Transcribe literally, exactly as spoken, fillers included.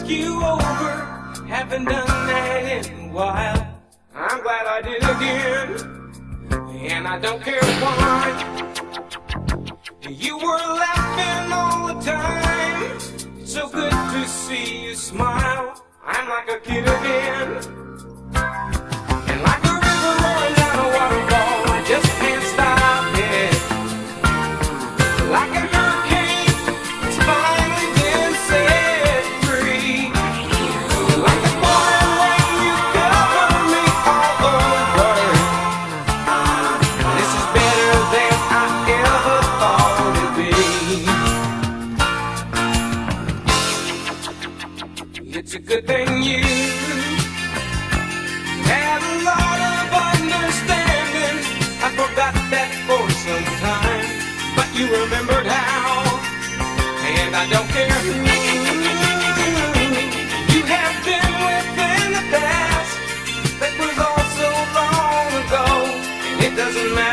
ask you over. Haven't done that in a while. I'm glad I did again, and I don't care why. You were laughing all the time. So good to see you smile. I'm like a kid again, and like a river rolling down a waterfall, I just can't stop it. Like a hurricane, it's finally been set free. Like the pouring rain, you cover me all over. This is better than I ever thought it'd be. It's a good thing you had a lot of understanding. I forgot that for some time, but you remembered how, and I don't care who you have been with in the past. That was all so long ago, and it doesn't matter.